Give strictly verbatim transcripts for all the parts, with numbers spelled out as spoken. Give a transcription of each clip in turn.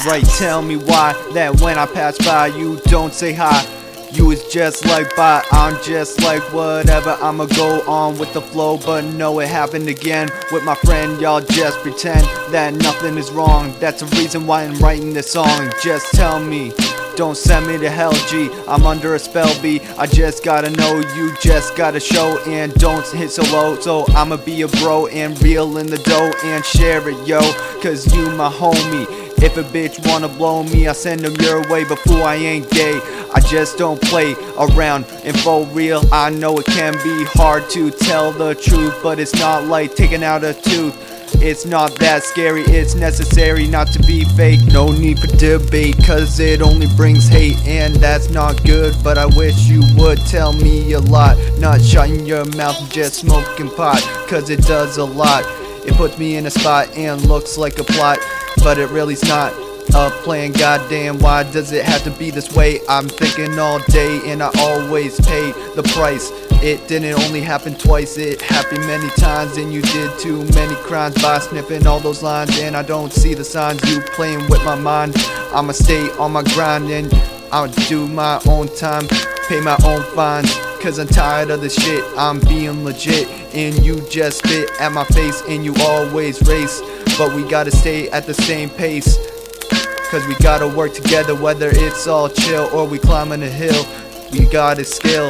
Alright, tell me why that when I pass by you don't say hi. You is just like bye, I'm just like whatever. I'ma go on with the flow, but no, it happened again. With my friend, y'all just pretend that nothing is wrong. That's the reason why I'm writing this song. Just tell me, don't send me to hell, G. I'm under a spell, B. I just gotta know, you just gotta show. And don't hit so low, so I'ma be a bro and reel in the dough and share it, yo. Cause you my homie. If a bitch wanna blow me, I send them your way. But fool, I ain't gay, I just don't play around. And for real, I know it can be hard to tell the truth, but it's not like taking out a tooth. It's not that scary, it's necessary not to be fake. No need for debate, cause it only brings hate. And that's not good, but I wish you would tell me a lot. Not shutting your mouth and just smoking pot, cause it does a lot. It puts me in a spot and looks like a plot, but it really's not a plan. Goddamn, why does it have to be this way? I'm thinking all day and I always pay the price. It didn't only happen twice, it happened many times. And you did too many crimes by sniffing all those lines. And I don't see the signs, you playing with my mind. I'ma stay on my grind and I'ma do my own time, pay my own fines. Cause I'm tired of this shit, I'm being legit. And you just spit at my face and you always race. But we gotta stay at the same pace, cause we gotta work together. Whether it's all chill or we climbing a hill, we got a skill.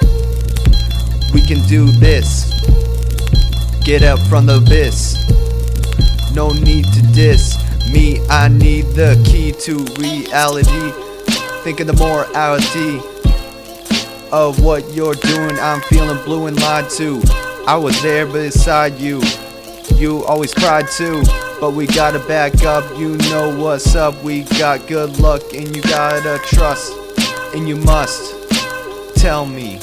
We can do this, get up from the abyss. No need to diss me, I need the key to reality. Thinking the morality of what you're doing, I'm feeling blue and lied to. I was there beside you, you always cried too. But we gotta back up, you know what's up. We got good luck and you gotta trust. And you must tell me